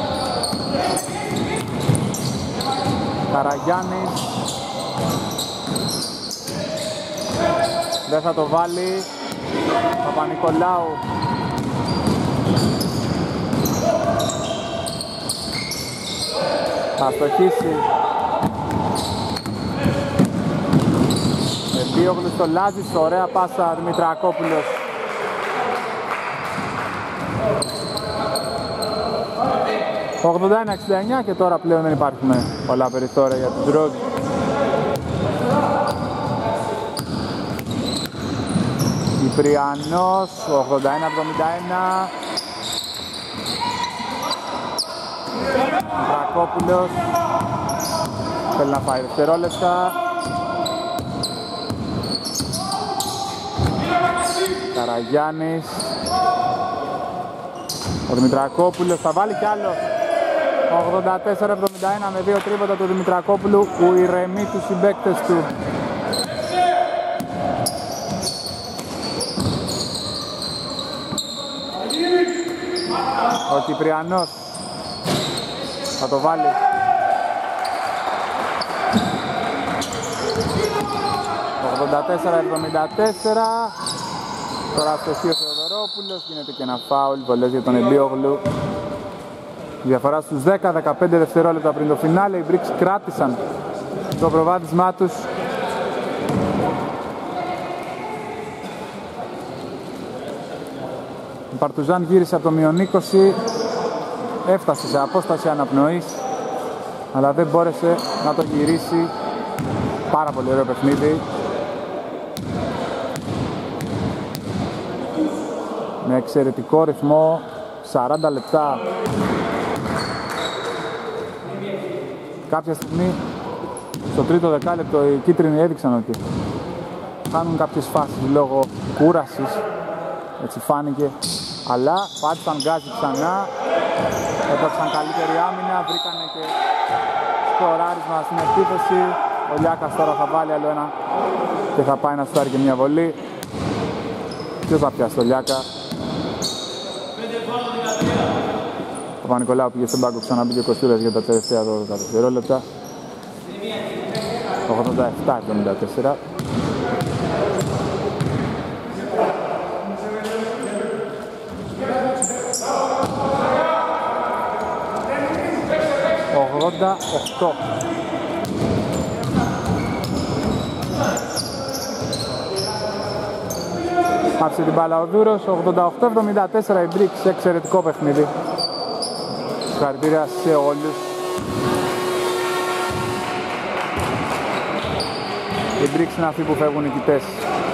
Καραγιάννης, δεν θα το βάλει, Παπα-Νικολάου. Θα στοχίσει. Μπίογλου στο Λάζης, ωραία πάσα Δημητρακόπουλος. ογδόντα ένα εξήντα εννιά και τώρα πλέον δεν υπάρχουν πολλά περιθώρια για τους Ροζ. Κυπριανός, ογδόντα ένα εβδομήντα ένα. Δημητρακόπουλος θέλει να φάει δευτερόλεπτα. Καραγιάννης, ο Δημητρακόπουλος θα βάλει κι άλλο. ογδόντα τέσσερα εβδομήντα ένα με δύο τρίποτα του Δημητρακόπουλου που ηρεμεί τους συμπαίκτες του. Ο Κυπριανός θα το βάλει. ογδόντα τέσσερα εβδομήντα τέσσερα. Τώρα στοχεί ο Θεοδωρόπουλος, γίνεται και ένα φάουλ, βολές για τον Μπίογλου. Διαφορά στους δέκα δεκαπέντε δευτερόλεπτα πριν το φινάλε, οι Bricks κράτησαν το προβάδισμά τους. Ο Παρτουζάν γύρισε από το μείον είκοσι, έφτασε σε απόσταση αναπνοής, αλλά δεν μπόρεσε να το γυρίσει. Πάρα πολύ ωραίο παιχνίδι. Με εξαιρετικό ρυθμό, σαράντα λεπτά. Κάποια στιγμή, στο τρίτο δεκάλεπτο, οι κίτρινοι έδειξαν ότι χάνουν κάποιες φάσεις λόγω κούρασης, έτσι φάνηκε, αλλά πάτησαν γκάζι ξανά, έπαιξαν καλύτερη άμυνα, βρήκανε και σκοράρισμα στην επίθεση. Ο Λιάκας τώρα θα βάλει άλλο ένα και θα πάει να σουτάρει και μια βολή. Ποιος θα πιάσει το Λιάκα? Ο Παπα-Νικολάου πήγε στον πάγκο, ξαναμπήκε ο Κωστούρας για τα τελευταία δώδεκα δευτερόλεπτα. ογδόντα επτά εβδομήντα τέσσερα. ογδόντα οκτώ. Άφησε την μπάλα ο Δούρος, ογδόντα οκτώ εβδομήντα τέσσερα η Bricks, εξαιρετικό παιχνίδι. Συγχαρητήρια σε όλους. Οι Bricks είναι αυτοί που φεύγουν νικητές.